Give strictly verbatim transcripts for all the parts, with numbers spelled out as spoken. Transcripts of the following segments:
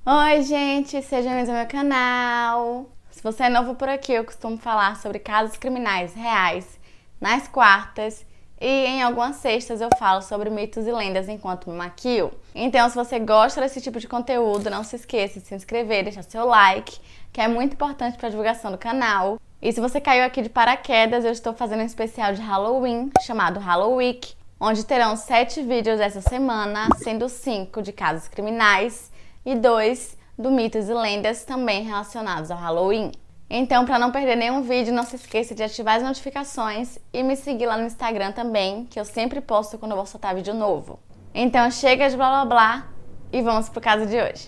Oi, gente, sejam bem-vindos ao meu canal. Se você é novo por aqui, eu costumo falar sobre casos criminais reais nas quartas e em algumas sextas eu falo sobre mitos e lendas enquanto me maquio. Então, se você gosta desse tipo de conteúdo, não se esqueça de se inscrever, deixar seu like, que é muito importante para a divulgação do canal. E se você caiu aqui de paraquedas, eu estou fazendo um especial de Halloween chamado Halloween, onde terão sete vídeos essa semana, sendo cinco de casos criminais e dois do mitos e lendas também relacionados ao Halloween. Então, para não perder nenhum vídeo, não se esqueça de ativar as notificações e me seguir lá no Instagram também, que eu sempre posto quando eu vou soltar vídeo novo. Então, chega de blá blá blá e vamos pro caso de hoje.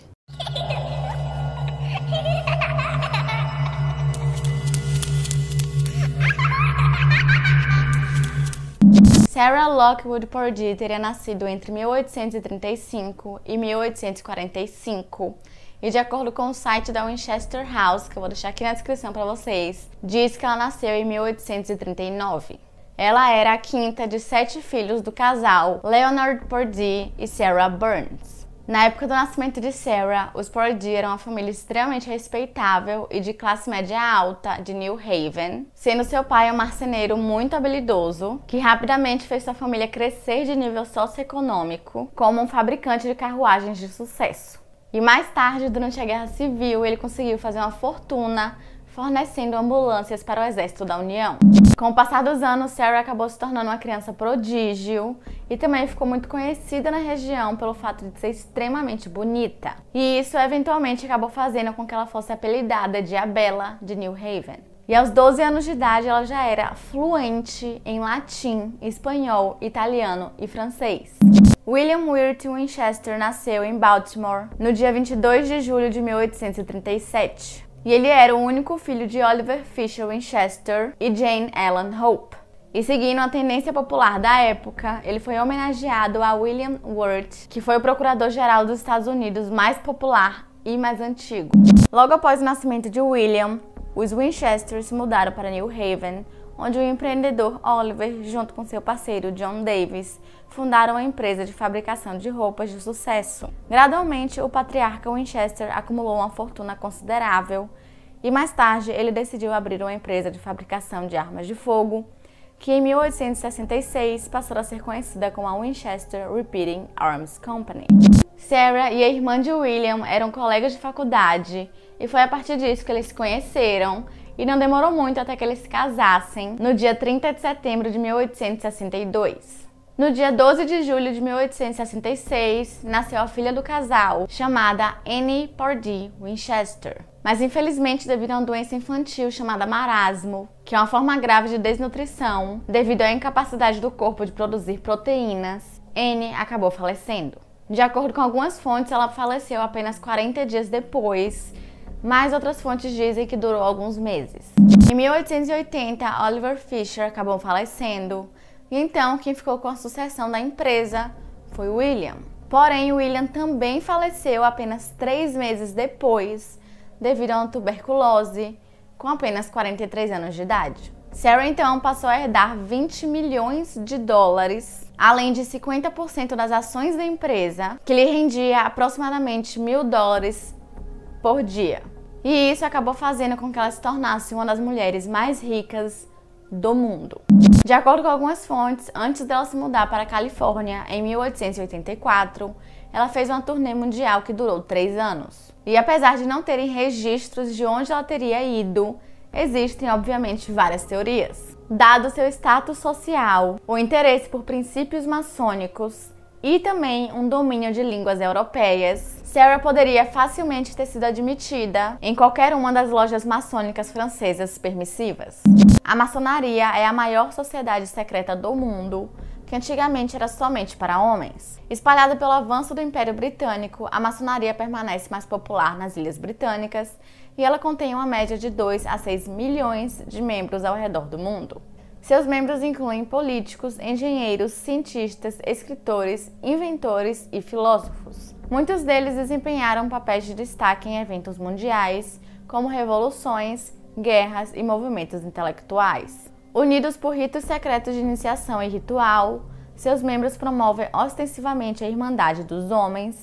Sarah Lockwood Pordee teria nascido entre mil oitocentos e trinta e cinco e mil oitocentos e quarenta e cinco e, de acordo com o site da Winchester House, que eu vou deixar aqui na descrição para vocês, diz que ela nasceu em mil oitocentos e trinta e nove. Ela era a quinta de sete filhos do casal Leonard Pordee e Sarah Burns. Na época do nascimento de Sarah, os Pordee eram uma família extremamente respeitável e de classe média alta de New Haven, sendo seu pai um marceneiro muito habilidoso, que rapidamente fez sua família crescer de nível socioeconômico como um fabricante de carruagens de sucesso. E mais tarde, durante a Guerra Civil, ele conseguiu fazer uma fortuna fornecendo ambulâncias para o Exército da União. Com o passar dos anos, Sarah acabou se tornando uma criança prodígio e também ficou muito conhecida na região pelo fato de ser extremamente bonita. E isso eventualmente acabou fazendo com que ela fosse apelidada de a Bela de New Haven. E aos doze anos de idade, ela já era fluente em latim, espanhol, italiano e francês. William Wirt Winchester nasceu em Baltimore no dia vinte e dois de julho de mil oitocentos e trinta e sete. E ele era o único filho de Oliver Fisher Winchester e Jane Ellen Hope. E seguindo a tendência popular da época, ele foi homenageado a William Wirt, que foi o procurador-geral dos Estados Unidos mais popular e mais antigo. Logo após o nascimento de William, os Winchester se mudaram para New Haven, onde o empreendedor Oliver, junto com seu parceiro John Davis, fundaram uma empresa de fabricação de roupas de sucesso. Gradualmente, o patriarca Winchester acumulou uma fortuna considerável e mais tarde ele decidiu abrir uma empresa de fabricação de armas de fogo, que em mil oitocentos e sessenta e seis passou a ser conhecida como a Winchester Repeating Arms Company. Sarah e a irmã de William eram colegas de faculdade e foi a partir disso que eles se conheceram. E não demorou muito até que eles se casassem, no dia trinta de setembro de mil oitocentos e sessenta e dois. No dia doze de julho de mil oitocentos e sessenta e seis, nasceu a filha do casal, chamada Annie Pordee Winchester. Mas infelizmente, devido a uma doença infantil chamada marasmo, que é uma forma grave de desnutrição, devido à incapacidade do corpo de produzir proteínas, Annie acabou falecendo. De acordo com algumas fontes, ela faleceu apenas quarenta dias depois, mas outras fontes dizem que durou alguns meses. Em mil oitocentos e oitenta, Oliver Fisher acabou falecendo, e então quem ficou com a sucessão da empresa foi William. Porém, William também faleceu apenas três meses depois, devido a uma tuberculose, com apenas quarenta e três anos de idade. Sarah então passou a herdar vinte milhões de dólares, além de cinquenta por cento das ações da empresa, que lhe rendia aproximadamente mil dólares por dia. E isso acabou fazendo com que ela se tornasse uma das mulheres mais ricas do mundo. De acordo com algumas fontes, antes dela se mudar para a Califórnia em mil oitocentos e oitenta e quatro, ela fez uma turnê mundial que durou três anos. E apesar de não terem registros de onde ela teria ido, existem obviamente várias teorias. Dado seu status social, o interesse por princípios maçônicos e também um domínio de línguas europeias, Sarah poderia facilmente ter sido admitida em qualquer uma das lojas maçônicas francesas permissivas. A maçonaria é a maior sociedade secreta do mundo, que antigamente era somente para homens. Espalhada pelo avanço do Império Britânico, a maçonaria permanece mais popular nas Ilhas Britânicas e ela contém uma média de dois a seis milhões de membros ao redor do mundo. Seus membros incluem políticos, engenheiros, cientistas, escritores, inventores e filósofos. Muitos deles desempenharam papéis de destaque em eventos mundiais, como revoluções, guerras e movimentos intelectuais. Unidos por ritos secretos de iniciação e ritual, seus membros promovem ostensivamente a Irmandade dos Homens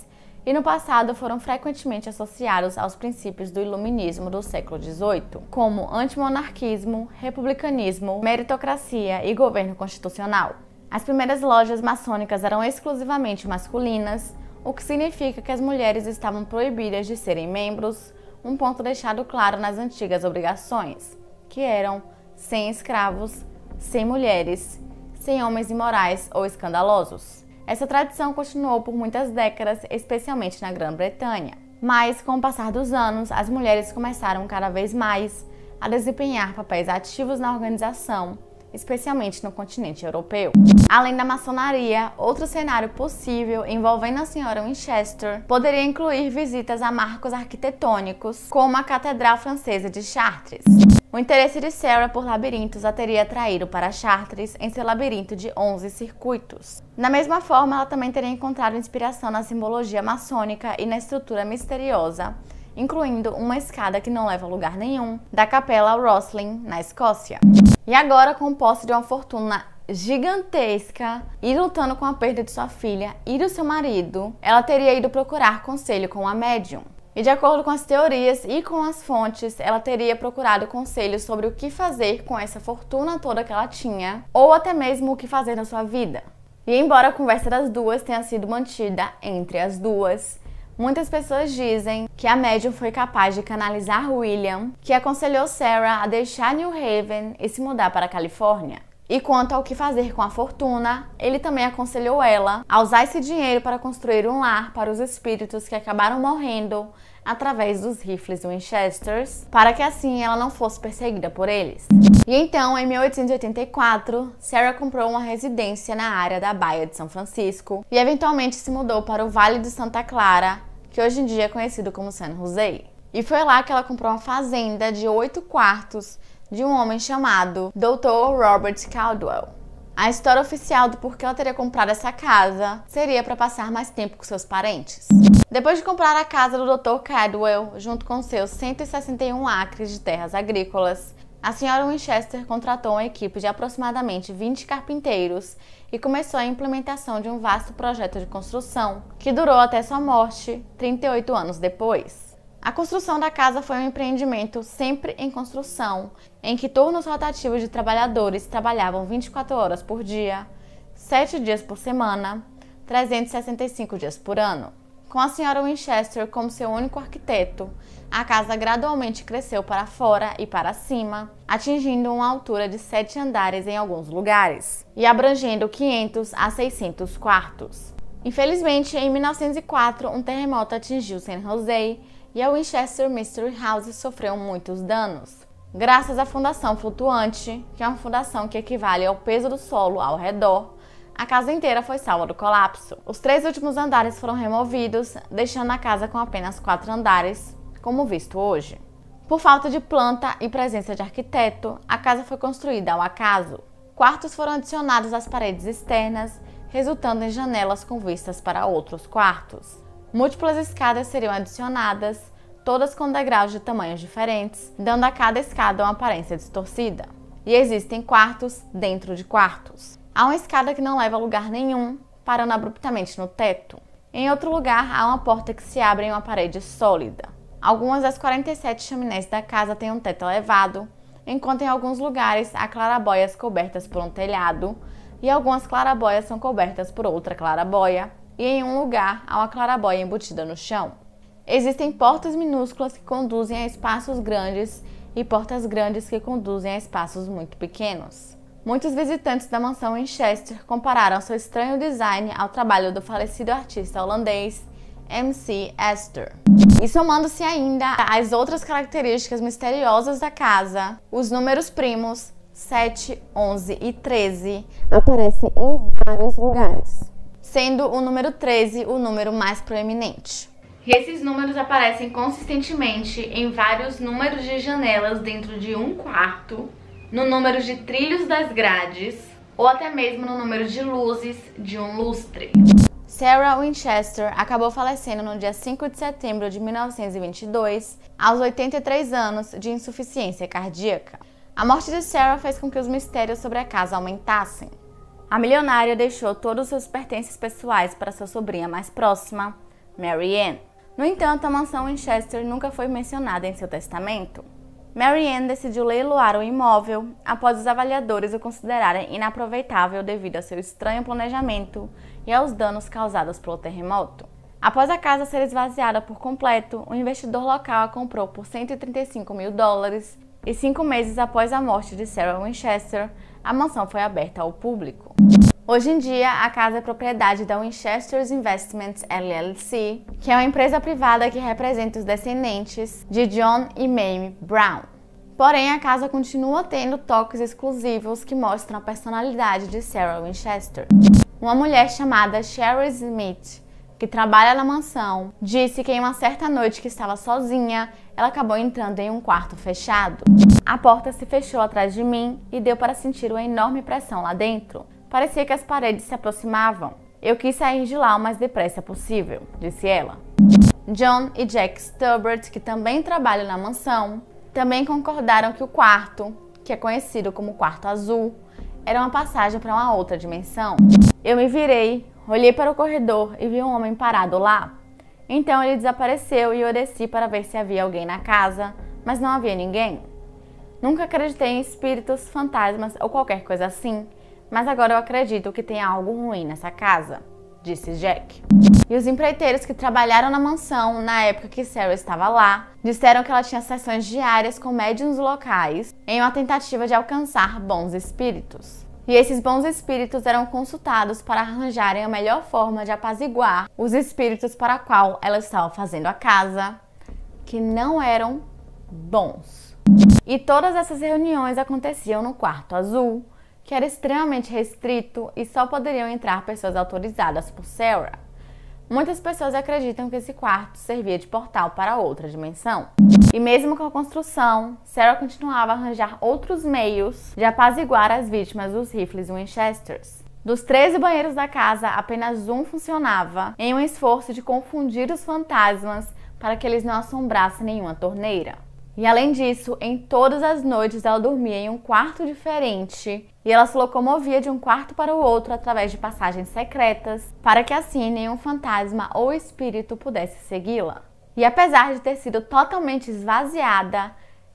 e no passado foram frequentemente associados aos princípios do iluminismo do século dezoito, como antimonarquismo, republicanismo, meritocracia e governo constitucional. As primeiras lojas maçônicas eram exclusivamente masculinas, o que significa que as mulheres estavam proibidas de serem membros, um ponto deixado claro nas antigas obrigações, que eram sem escravos, sem mulheres, sem homens imorais ou escandalosos. Essa tradição continuou por muitas décadas, especialmente na Grã-Bretanha. Mas, com o passar dos anos, as mulheres começaram cada vez mais a desempenhar papéis ativos na organização, especialmente no continente europeu. Além da maçonaria, outro cenário possível envolvendo a senhora Winchester poderia incluir visitas a marcos arquitetônicos, como a Catedral Francesa de Chartres. O interesse de Sarah por labirintos a teria atraído para Chartres em seu labirinto de onze circuitos. Da mesma forma, ela também teria encontrado inspiração na simbologia maçônica e na estrutura misteriosa, incluindo uma escada que não leva a lugar nenhum, da Capela Rosslyn, na Escócia. E agora, com posse de uma fortuna gigantesca e lutando com a perda de sua filha e do seu marido, ela teria ido procurar conselho com a médium. E de acordo com as teorias e com as fontes, ela teria procurado conselhos sobre o que fazer com essa fortuna toda que ela tinha, ou até mesmo o que fazer na sua vida. E embora a conversa das duas tenha sido mantida entre as duas, muitas pessoas dizem que a médium foi capaz de canalizar William, que aconselhou Sarah a deixar New Haven e se mudar para a Califórnia. E quanto ao que fazer com a fortuna, ele também aconselhou ela a usar esse dinheiro para construir um lar para os espíritos que acabaram morrendo através dos rifles Winchesters, para que assim ela não fosse perseguida por eles. E então, em mil oitocentos e oitenta e quatro, Sarah comprou uma residência na área da Baía de São Francisco e eventualmente se mudou para o Vale de Santa Clara, que hoje em dia é conhecido como San Jose. E foi lá que ela comprou uma fazenda de oito quartos de um homem chamado doutor Robert Caldwell. A história oficial do porquê ela teria comprado essa casa seria para passar mais tempo com seus parentes. Depois de comprar a casa do doutor Caldwell, junto com seus cento e sessenta e um acres de terras agrícolas, a senhora Winchester contratou uma equipe de aproximadamente vinte carpinteiros e começou a implementação de um vasto projeto de construção, que durou até sua morte, trinta e oito anos depois. A construção da casa foi um empreendimento sempre em construção, em que turnos rotativos de trabalhadores trabalhavam vinte e quatro horas por dia, sete dias por semana, trezentos e sessenta e cinco dias por ano. Com a senhora Winchester como seu único arquiteto, a casa gradualmente cresceu para fora e para cima, atingindo uma altura de sete andares em alguns lugares, e abrangendo quinhentos a seiscentos quartos. Infelizmente, em mil novecentos e quatro, um terremoto atingiu San Jose, e a Winchester Mystery House sofreu muitos danos. Graças à fundação flutuante, que é uma fundação que equivale ao peso do solo ao redor, a casa inteira foi salva do colapso. Os três últimos andares foram removidos, deixando a casa com apenas quatro andares, como visto hoje. Por falta de planta e presença de arquiteto, a casa foi construída ao acaso. Quartos foram adicionados às paredes externas, resultando em janelas com vistas para outros quartos. Múltiplas escadas seriam adicionadas, todas com degraus de tamanhos diferentes, dando a cada escada uma aparência distorcida. E existem quartos dentro de quartos. Há uma escada que não leva a lugar nenhum, parando abruptamente no teto. Em outro lugar, há uma porta que se abre em uma parede sólida. Algumas das quarenta e sete chaminés da casa têm um teto elevado, enquanto em alguns lugares há clarabóias cobertas por um telhado, e algumas clarabóias são cobertas por outra clarabóia, e em um lugar há uma clarabóia embutida no chão. Existem portas minúsculas que conduzem a espaços grandes e portas grandes que conduzem a espaços muito pequenos. Muitos visitantes da mansão Winchester compararam seu estranho design ao trabalho do falecido artista holandês M C Astor. E somando-se ainda às outras características misteriosas da casa, os números primos sete, onze e treze aparecem em vários lugares, sendo o número treze o número mais proeminente. E esses números aparecem consistentemente em vários números de janelas dentro de um quarto, no número de trilhos das grades, ou até mesmo no número de luzes de um lustre. Sarah Winchester acabou falecendo no dia cinco de setembro de mil novecentos e vinte e dois, aos oitenta e três anos, de insuficiência cardíaca. A morte de Sarah fez com que os mistérios sobre a casa aumentassem. A milionária deixou todos os seus pertences pessoais para sua sobrinha mais próxima, Mary Ann. No entanto, a mansão Winchester nunca foi mencionada em seu testamento. Mary Ann decidiu leiloar o imóvel após os avaliadores o considerarem inaproveitável devido ao seu estranho planejamento e aos danos causados pelo terremoto. Após a casa ser esvaziada por completo, o investidor local a comprou por cento e trinta e cinco mil dólares e cinco meses após a morte de Sarah Winchester, a mansão foi aberta ao público. Hoje em dia, a casa é propriedade da Winchester Investments L L C, que é uma empresa privada que representa os descendentes de John e Mamie Brown. Porém, a casa continua tendo toques exclusivos que mostram a personalidade de Sarah Winchester. Uma mulher chamada Sherry Smith, que trabalha na mansão, disse que em uma certa noite que estava sozinha, ela acabou entrando em um quarto fechado. A porta se fechou atrás de mim e deu para sentir uma enorme pressão lá dentro. Parecia que as paredes se aproximavam. Eu quis sair de lá o mais depressa possível, disse ela. John e Jack Stubbert, que também trabalham na mansão, também concordaram que o quarto, que é conhecido como Quarto Azul, era uma passagem para uma outra dimensão. Eu me virei, olhei para o corredor e vi um homem parado lá. Então ele desapareceu e eu desci para ver se havia alguém na casa, mas não havia ninguém. Nunca acreditei em espíritos, fantasmas ou qualquer coisa assim, mas agora eu acredito que tem algo ruim nessa casa, disse Jack. E os empreiteiros que trabalharam na mansão na época que Sarah estava lá, disseram que ela tinha sessões diárias com médiuns locais em uma tentativa de alcançar bons espíritos. E esses bons espíritos eram consultados para arranjarem a melhor forma de apaziguar os espíritos para a qual ela estava fazendo a casa, que não eram bons. E todas essas reuniões aconteciam no Quarto Azul, que era extremamente restrito e só poderiam entrar pessoas autorizadas por Sarah. Muitas pessoas acreditam que esse quarto servia de portal para outra dimensão. E mesmo com a construção, Sarah continuava a arranjar outros meios de apaziguar as vítimas dos rifles Winchesters. Dos treze banheiros da casa, apenas um funcionava, em um esforço de confundir os fantasmas para que eles não assombrassem nenhuma torneira. E além disso, em todas as noites ela dormia em um quarto diferente e ela se locomovia de um quarto para o outro através de passagens secretas, para que assim nenhum fantasma ou espírito pudesse segui-la. E apesar de ter sido totalmente esvaziada,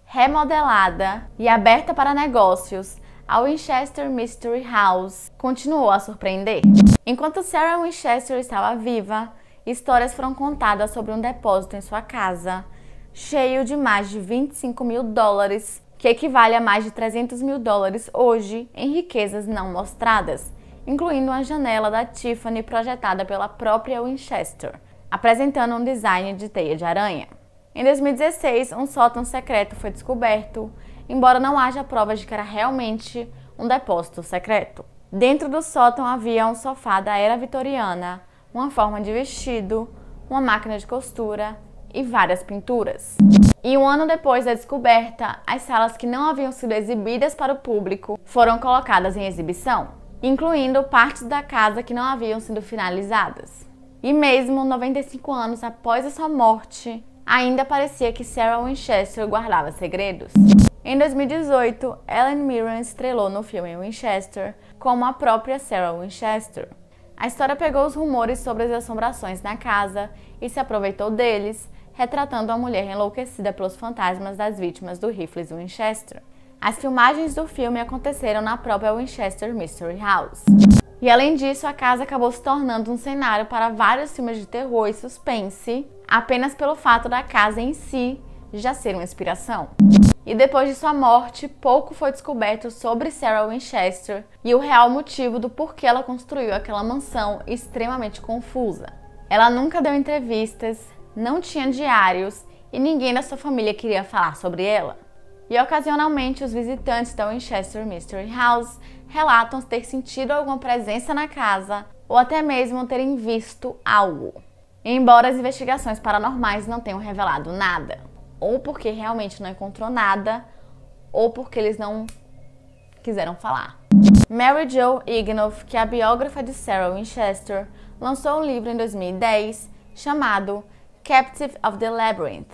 remodelada e aberta para negócios, a Winchester Mystery House continuou a surpreender. Enquanto Sarah Winchester estava viva, histórias foram contadas sobre um depósito em sua casa, cheio de mais de vinte e cinco mil dólares, que equivale a mais de trezentos mil dólares hoje em riquezas não mostradas, incluindo uma janela da Tiffany projetada pela própria Winchester, apresentando um design de teia de aranha. Em dois mil e dezesseis, um sótão secreto foi descoberto, embora não haja provas de que era realmente um depósito secreto. Dentro do sótão havia um sofá da era vitoriana, uma forma de vestido, uma máquina de costura e várias pinturas. E um ano depois da descoberta, as salas que não haviam sido exibidas para o público foram colocadas em exibição, incluindo partes da casa que não haviam sido finalizadas. E mesmo noventa e cinco anos após a sua morte, ainda parecia que Sarah Winchester guardava segredos. Em dois mil e dezoito, Helen Mirren estrelou no filme Winchester como a própria Sarah Winchester. A história pegou os rumores sobre as assombrações na casa e se aproveitou deles, retratando a mulher enlouquecida pelos fantasmas das vítimas do rifles Winchester. As filmagens do filme aconteceram na própria Winchester Mystery House. E além disso, a casa acabou se tornando um cenário para vários filmes de terror e suspense, apenas pelo fato da casa em si já ser uma inspiração. E depois de sua morte, pouco foi descoberto sobre Sarah Winchester e o real motivo do porquê ela construiu aquela mansão extremamente confusa. Ela nunca deu entrevistas, não tinha diários e ninguém da sua família queria falar sobre ela. E ocasionalmente os visitantes da Winchester Mystery House relatam ter sentido alguma presença na casa ou até mesmo terem visto algo. Embora as investigações paranormais não tenham revelado nada, ou porque realmente não encontrou nada, ou porque eles não quiseram falar. Mary Jo Ignoff, que é a biógrafa de Sarah Winchester, lançou um livro em dois mil e dez chamado Captive of the Labyrinth,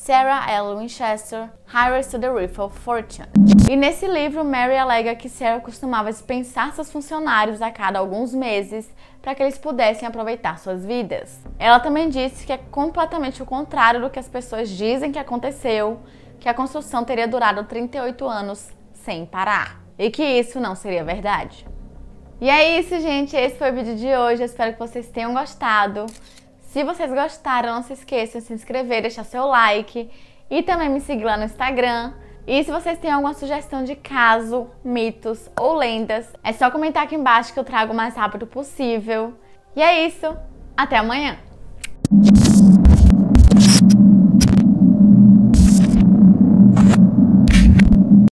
Sarah L. Winchester, Heiress to the Riffle Fortune. E nesse livro, Mary alega que Sarah costumava dispensar seus funcionários a cada alguns meses para que eles pudessem aproveitar suas vidas. Ela também disse que é completamente o contrário do que as pessoas dizem que aconteceu, que a construção teria durado trinta e oito anos sem parar, e que isso não seria verdade. E é isso, gente, esse foi o vídeo de hoje, eu espero que vocês tenham gostado. Se vocês gostaram, não se esqueçam de se inscrever, deixar seu like e também me seguir lá no Instagram. E se vocês têm alguma sugestão de caso, mitos ou lendas, é só comentar aqui embaixo que eu trago o mais rápido possível. E é isso, até amanhã!